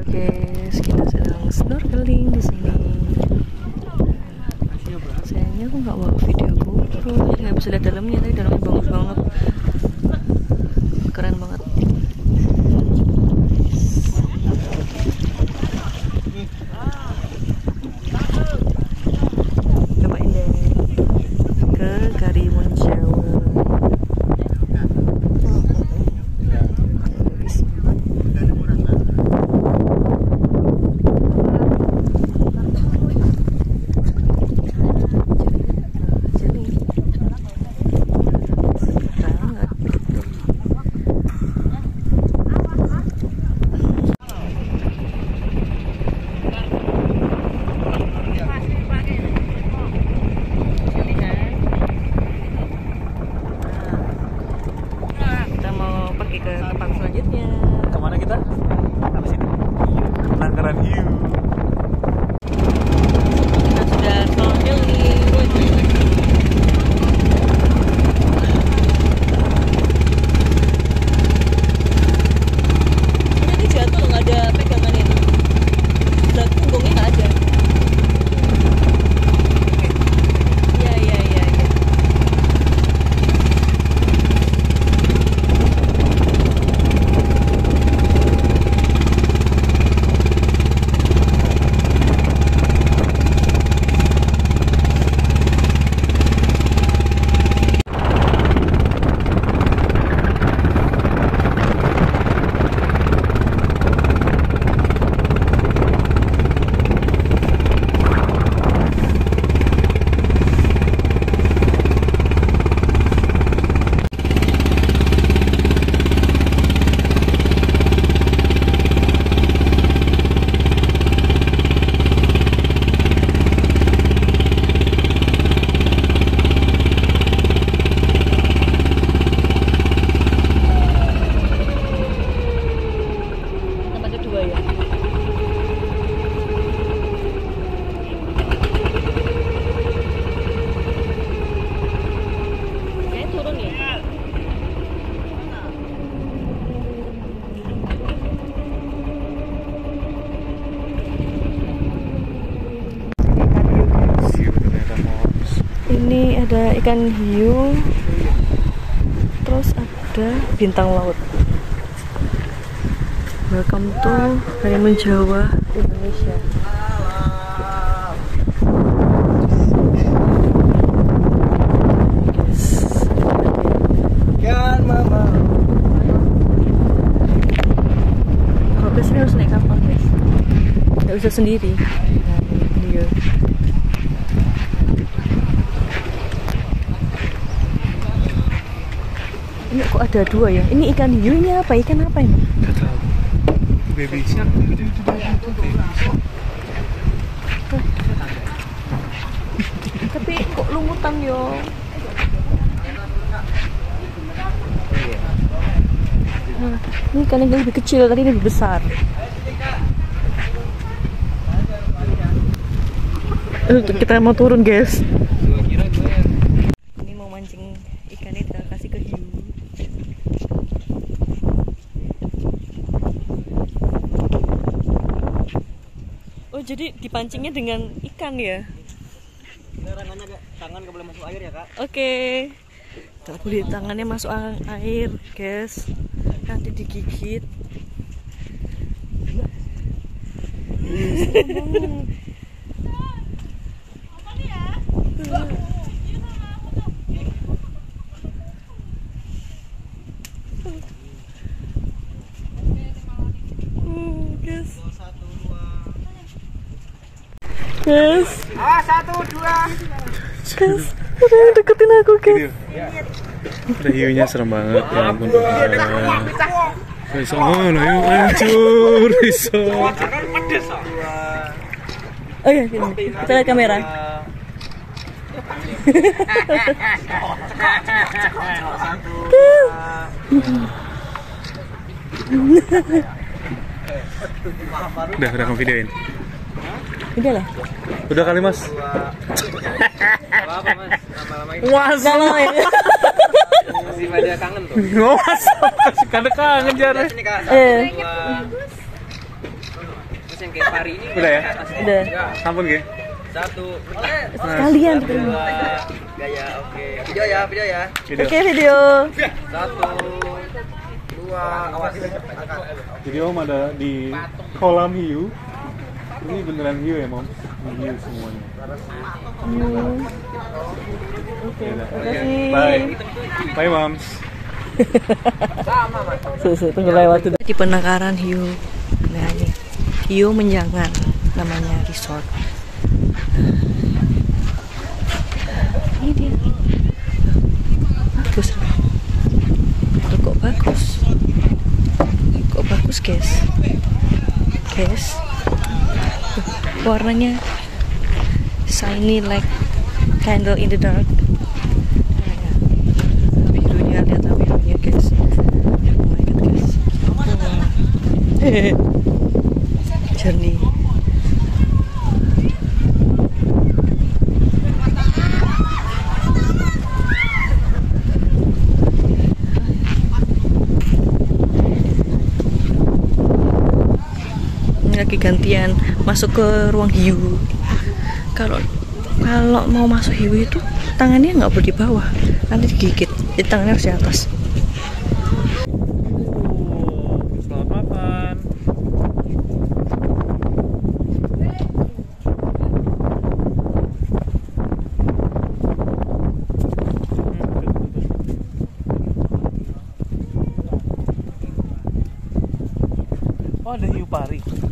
Oke, kita sedang snorkeling di sini. Sayangnya aku nggak bawa video GoPro, jadi nggak bisa lihat dalamnya. Tapi dalamnya bagus banget, keren banget. Cobain deh ke Karimun Jawa. Ke tempat selanjutnya. Kemana kita? Habis ini Langgaran Hiu. Kita sudah snorkeling. Ini jatuh loh, nggak ada pegangan ini. Dan punggungnya nggak ada. Iya. Ini ada ikan hiu, terus ada bintang laut. Welcome to Karimun Jawa, Indonesia. Kalau ke sini harus naik kapal, guys. Nggak bisa sendiri. Iya. Ini kok ada dua ya? Ini ikan hiu, ini apa? Ikan apa ini? Nggak tahu. Baby shark. Tapi kok lumutan yo? Nah, ini ikan yang lebih kecil, tadi lebih besar. Kita mau turun, guys. Ini mau mancing ikan ini, kita kasih ke hiu. Oh, jadi dipancingnya dengan ikan ya? Tangan nggak boleh masuk air ya, Kak? Oke. Gak boleh tangannya masuk air, guys. Nanti digigit. Guys. 1, 2. Guys, ada yang deketin aku, guys. Udah hiunya serem banget, ya ampun Tuhan. Bisa ngono, yuk hancur, bisa. Oh iya, gini. Kita lihat kamera. Udah kamu videoin. Udah lah. Udah kali, Mas. Apa, Mas? Lama-lama ini. Was. Masih pada kangen tuh. Was. Masih kangen jare. Sini, Kak. 1, 2. yang kayak pari ini. Udah ya? Udah. Sampun nggih. Satu. Sekalian. Dua. Gaya oke. Video ya. Video. Oke, video. Satu. Dua. Awas. Jadi Om ada di kolam hiu. Ini beneran hiu ya, Mom? Ini hiu semuanya. Oke, Ya udah. makasih. Bye. Bye, Moms. Tunggu lewat itu. Di penangkaran hiu. Nah, ini hiu menjangan namanya resort. Ini dia. Bagus. Kok bagus? Kok bagus, guys? Guys. Warnanya shiny like candle in the dark. Birunya, lihat birunya, guys. Oh my god, guys. Wow. Jernih. Lagi gantian masuk ke ruang hiu. Kalau mau masuk hiu itu tangannya nggak boleh di bawah, nanti digigit. Jadi tangannya harus di atas. Selamat makan. Oh, ada hiu pari.